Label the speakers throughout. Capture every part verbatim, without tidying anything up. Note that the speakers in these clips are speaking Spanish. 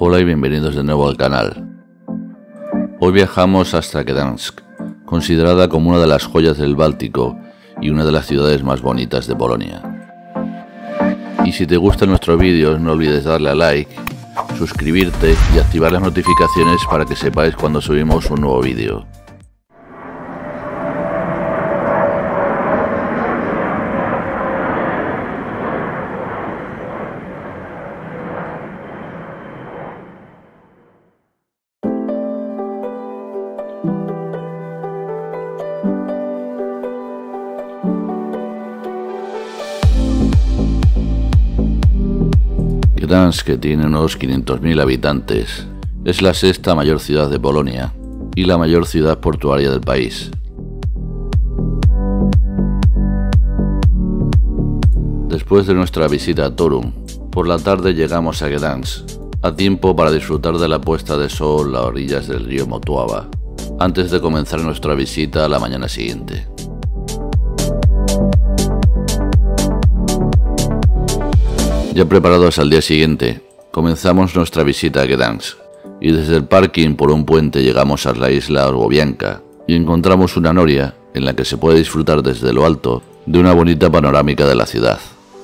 Speaker 1: Hola y bienvenidos de nuevo al canal. Hoy viajamos hasta Gdansk, considerada como una de las joyas del Báltico y una de las ciudades más bonitas de Polonia. Y si te gustan nuestros vídeos, no olvides darle a like, suscribirte y activar las notificaciones para que sepáis cuando subimos un nuevo vídeo. Gdansk, que tiene unos quinientos mil habitantes, es la sexta mayor ciudad de Polonia y la mayor ciudad portuaria del país. Después de nuestra visita a Torun, por la tarde llegamos a Gdansk, a tiempo para disfrutar de la puesta de sol a orillas del río Mołtawa, antes de comenzar nuestra visita a la mañana siguiente. Ya preparados al día siguiente, comenzamos nuestra visita a Gdansk, y desde el parking por un puente llegamos a la isla Orłowianka y encontramos una noria en la que se puede disfrutar desde lo alto de una bonita panorámica de la ciudad.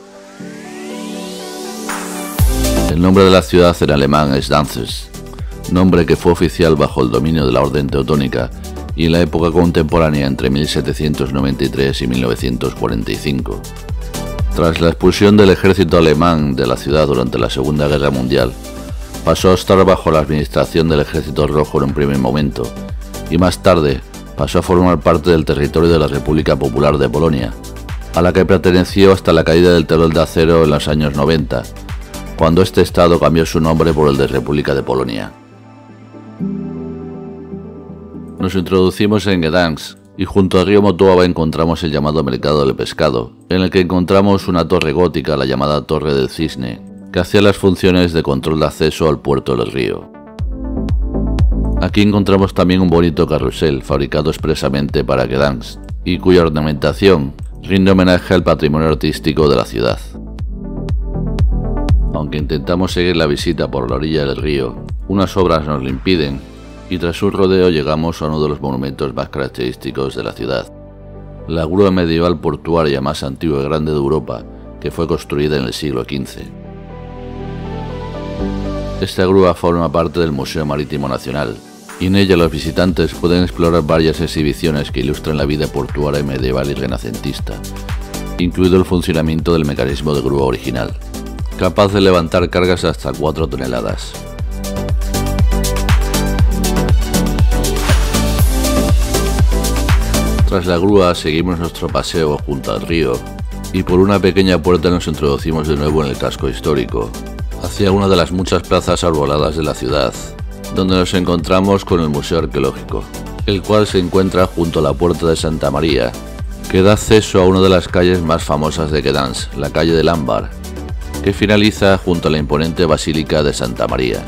Speaker 1: El nombre de la ciudad en alemán es Danzig, nombre que fue oficial bajo el dominio de la Orden Teutónica y en la época contemporánea entre mil setecientos noventa y tres y mil novecientos cuarenta y cinco. Tras la expulsión del ejército alemán de la ciudad durante la Segunda Guerra Mundial, pasó a estar bajo la administración del Ejército Rojo en un primer momento, y más tarde pasó a formar parte del territorio de la República Popular de Polonia, a la que perteneció hasta la caída del telón de acero en los años noventa, cuando este estado cambió su nombre por el de República de Polonia. Nos introducimos en Gdansk, y junto al río Mołtawa encontramos el llamado Mercado del Pescado, en el que encontramos una torre gótica, la llamada Torre del Cisne, que hacía las funciones de control de acceso al puerto del río. Aquí encontramos también un bonito carrusel fabricado expresamente para Gdansk, y cuya ornamentación rinde homenaje al patrimonio artístico de la ciudad. Aunque intentamos seguir la visita por la orilla del río, unas obras nos lo impiden, y tras un rodeo llegamos a uno de los monumentos más característicos de la ciudad, la grúa medieval portuaria más antigua y grande de Europa, que fue construida en el siglo quince. Esta grúa forma parte del Museo Marítimo Nacional, y en ella los visitantes pueden explorar varias exhibiciones que ilustran la vida portuaria medieval y renacentista, incluido el funcionamiento del mecanismo de grúa original, capaz de levantar cargas hasta cuatro toneladas. Tras la grúa seguimos nuestro paseo junto al río y por una pequeña puerta nos introducimos de nuevo en el casco histórico, hacia una de las muchas plazas arboladas de la ciudad, donde nos encontramos con el Museo Arqueológico, el cual se encuentra junto a la Puerta de Santa María, que da acceso a una de las calles más famosas de Gdansk, la calle del Ámbar, que finaliza junto a la imponente Basílica de Santa María.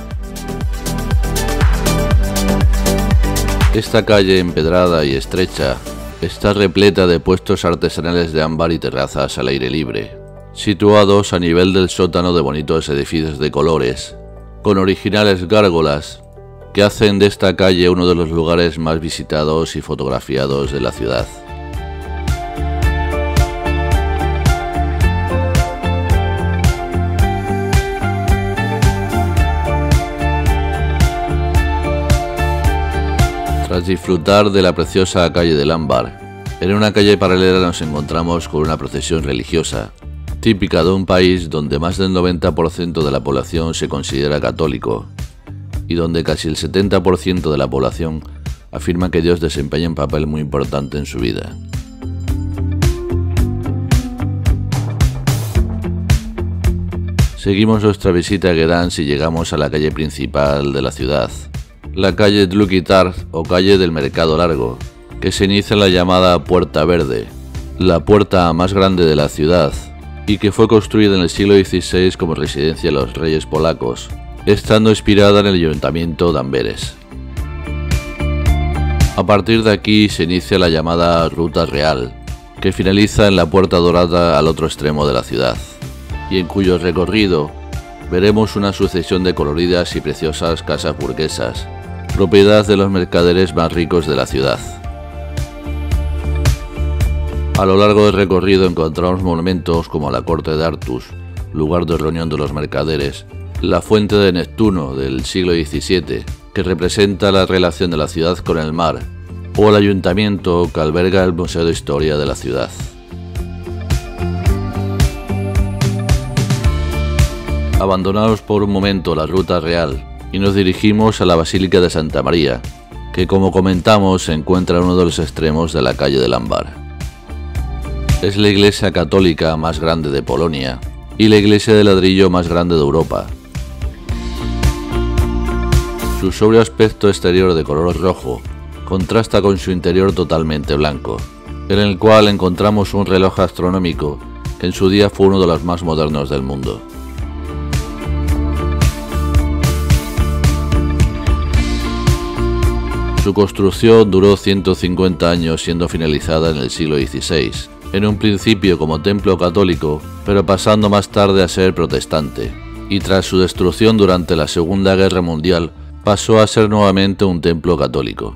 Speaker 1: Esta calle empedrada y estrecha está repleta de puestos artesanales de ámbar y terrazas al aire libre, situados a nivel del sótano de bonitos edificios de colores, con originales gárgolas que hacen de esta calle uno de los lugares más visitados y fotografiados de la ciudad. Tras disfrutar de la preciosa calle del Ámbar, en una calle paralela nos encontramos con una procesión religiosa, típica de un país donde más del noventa por ciento de la población se considera católico, y donde casi el setenta por ciento de la población afirma que Dios desempeña un papel muy importante en su vida. Seguimos nuestra visita a Gdansk y llegamos a la calle principal de la ciudad, la calle Długi Targ o calle del Mercado Largo, que se inicia en la llamada Puerta Verde, la puerta más grande de la ciudad, y que fue construida en el siglo dieciséis como residencia de los reyes polacos, estando inspirada en el ayuntamiento de Amberes. A partir de aquí se inicia la llamada Ruta Real, que finaliza en la Puerta Dorada al otro extremo de la ciudad, y en cuyo recorrido veremos una sucesión de coloridas y preciosas casas burguesas, propiedad de los mercaderes más ricos de la ciudad. A lo largo del recorrido encontramos monumentos como la Corte de Artus, lugar de reunión de los mercaderes, la Fuente de Neptuno del siglo diecisiete, que representa la relación de la ciudad con el mar, o el ayuntamiento que alberga el Museo de Historia de la ciudad. Abandonamos por un momento la ruta real y nos dirigimos a la Basílica de Santa María, que como comentamos se encuentra en uno de los extremos de la calle del Ámbar. Es la iglesia católica más grande de Polonia y la iglesia de ladrillo más grande de Europa. Su sobrio aspecto exterior de color rojo contrasta con su interior totalmente blanco, en el cual encontramos un reloj astronómico que en su día fue uno de los más modernos del mundo. Su construcción duró ciento cincuenta años, siendo finalizada en el siglo dieciséis, en un principio como templo católico, pero pasando más tarde a ser protestante, y tras su destrucción durante la Segunda Guerra Mundial pasó a ser nuevamente un templo católico.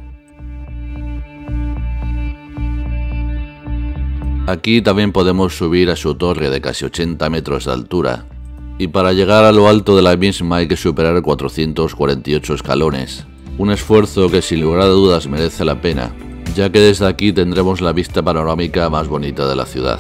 Speaker 1: Aquí también podemos subir a su torre de casi ochenta metros de altura, y para llegar a lo alto de la misma hay que superar cuatrocientos cuarenta y ocho escalones. Un esfuerzo que sin lugar a dudas merece la pena, ya que desde aquí tendremos la vista panorámica más bonita de la ciudad.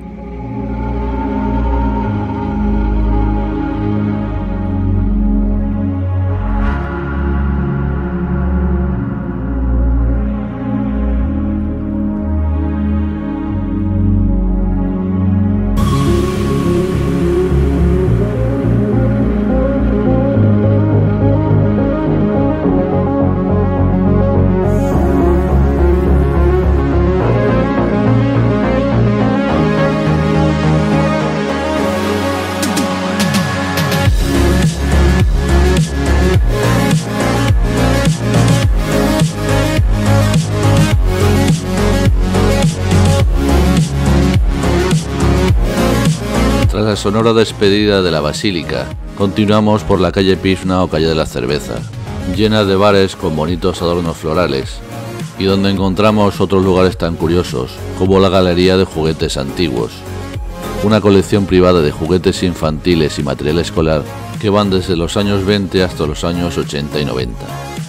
Speaker 1: Tras la sonora despedida de la basílica, continuamos por la calle Pifna o calle de la Cerveza, llena de bares con bonitos adornos florales, y donde encontramos otros lugares tan curiosos como la Galería de Juguetes Antiguos, una colección privada de juguetes infantiles y material escolar que van desde los años veinte hasta los años ochenta y noventa.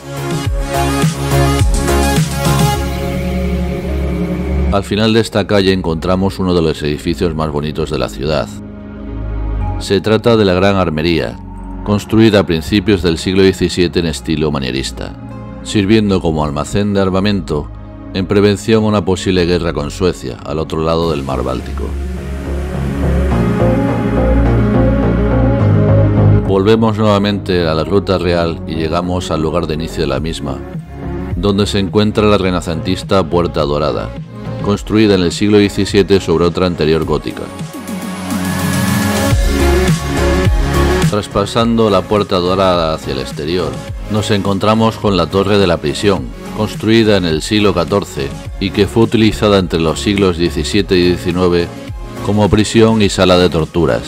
Speaker 1: Al final de esta calle encontramos uno de los edificios más bonitos de la ciudad. Se trata de la Gran Armería, construida a principios del siglo diecisiete en estilo manierista, sirviendo como almacén de armamento en prevención a una posible guerra con Suecia, al otro lado del mar Báltico. Volvemos nuevamente a la ruta real y llegamos al lugar de inicio de la misma, donde se encuentra la renacentista Puerta Dorada, construida en el siglo diecisiete sobre otra anterior gótica. Traspasando la Puerta Dorada hacia el exterior, nos encontramos con la Torre de la Prisión, construida en el siglo catorce y que fue utilizada entre los siglos diecisiete y diecinueve como prisión y sala de torturas.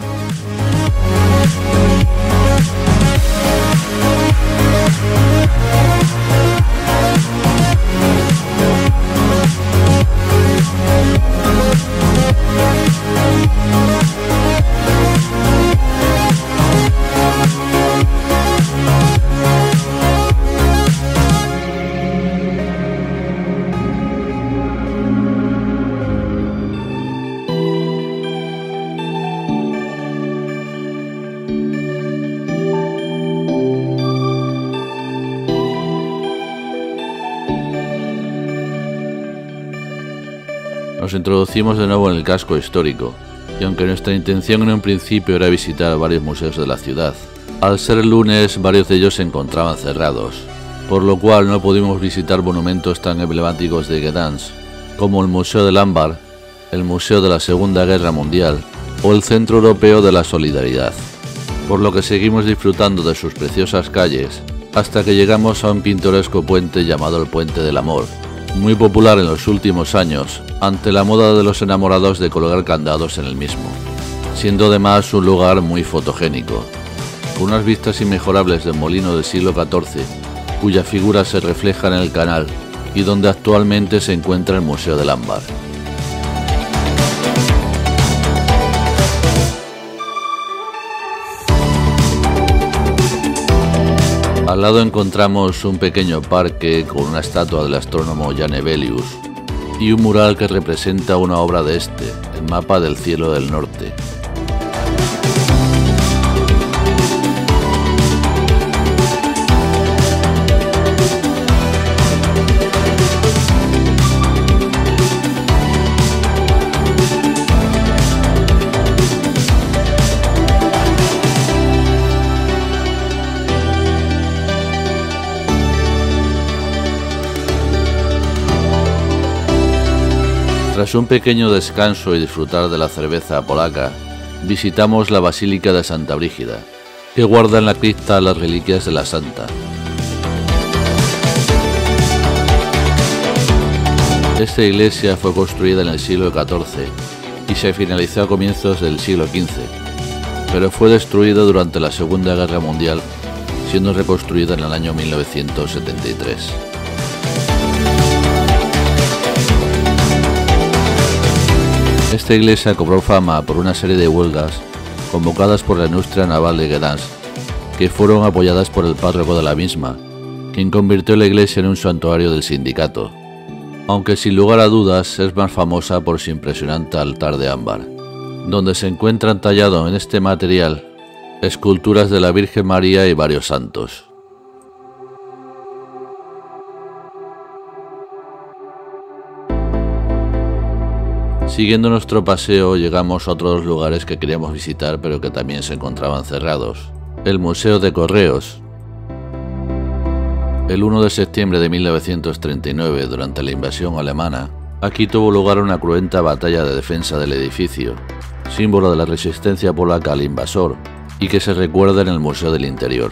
Speaker 1: Nos introducimos de nuevo en el casco histórico, y aunque nuestra intención en un principio era visitar varios museos de la ciudad, al ser lunes varios de ellos se encontraban cerrados, por lo cual no pudimos visitar monumentos tan emblemáticos de Gdansk como el Museo del Ámbar, el Museo de la Segunda Guerra Mundial o el Centro Europeo de la Solidaridad, por lo que seguimos disfrutando de sus preciosas calles hasta que llegamos a un pintoresco puente llamado el Puente del Amor, muy popular en los últimos años ante la moda de los enamorados de colgar candados en el mismo, siendo además un lugar muy fotogénico, con unas vistas inmejorables del molino del siglo catorce, cuya figura se refleja en el canal y donde actualmente se encuentra el Museo del Ámbar. Al lado encontramos un pequeño parque con una estatua del astrónomo Jan Hevelius y un mural que representa una obra de este, el mapa del cielo del norte. Tras un pequeño descanso y disfrutar de la cerveza polaca, visitamos la Basílica de Santa Brígida, que guarda en la cripta las reliquias de la santa. Esta iglesia fue construida en el siglo catorce y se finalizó a comienzos del siglo quince, pero fue destruida durante la Segunda Guerra Mundial, siendo reconstruida en el año mil novecientos setenta y tres. Esta iglesia cobró fama por una serie de huelgas convocadas por la industria naval de Gdansk, que fueron apoyadas por el párroco de la misma, quien convirtió la iglesia en un santuario del sindicato, aunque sin lugar a dudas es más famosa por su impresionante altar de ámbar, donde se encuentran tallados en este material esculturas de la Virgen María y varios santos. Siguiendo nuestro paseo llegamos a otros lugares que queríamos visitar pero que también se encontraban cerrados. El Museo de Correos. El uno de septiembre de mil novecientos treinta y nueve, durante la invasión alemana, aquí tuvo lugar una cruenta batalla de defensa del edificio, símbolo de la resistencia polaca al invasor, y que se recuerda en el Museo del Interior.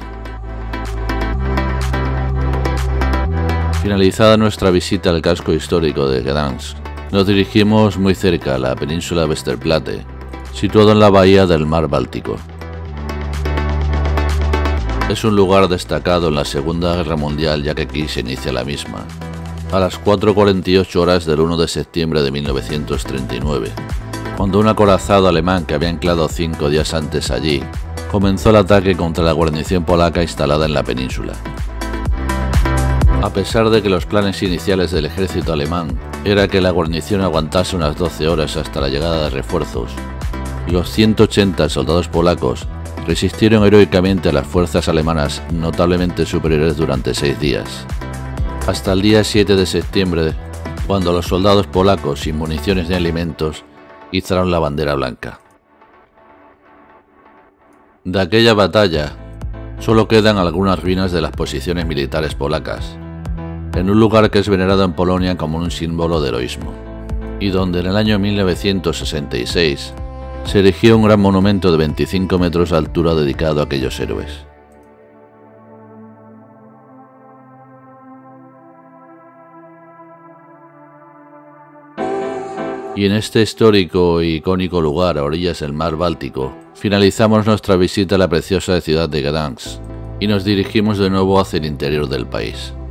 Speaker 1: Finalizada nuestra visita al casco histórico de Gdansk, nos dirigimos muy cerca a la península Westerplatte, situado en la bahía del Mar Báltico. Es un lugar destacado en la Segunda Guerra Mundial, ya que aquí se inicia la misma, a las cuatro cuarenta y ocho horas del uno de septiembre de mil novecientos treinta y nueve, cuando un acorazado alemán que había anclado cinco días antes allí, comenzó el ataque contra la guarnición polaca instalada en la península. A pesar de que los planes iniciales del ejército alemán era que la guarnición aguantase unas doce horas hasta la llegada de refuerzos, los ciento ochenta soldados polacos resistieron heroicamente a las fuerzas alemanas notablemente superiores durante seis días, hasta el día siete de septiembre, cuando los soldados polacos sin municiones ni alimentos izaron la bandera blanca. De aquella batalla solo quedan algunas ruinas de las posiciones militares polacas, en un lugar que es venerado en Polonia como un símbolo de heroísmo, y donde en el año mil novecientos sesenta y seis se erigió un gran monumento de veinticinco metros de altura dedicado a aquellos héroes. Y en este histórico e icónico lugar a orillas del mar Báltico, finalizamos nuestra visita a la preciosa ciudad de Gdansk y nos dirigimos de nuevo hacia el interior del país.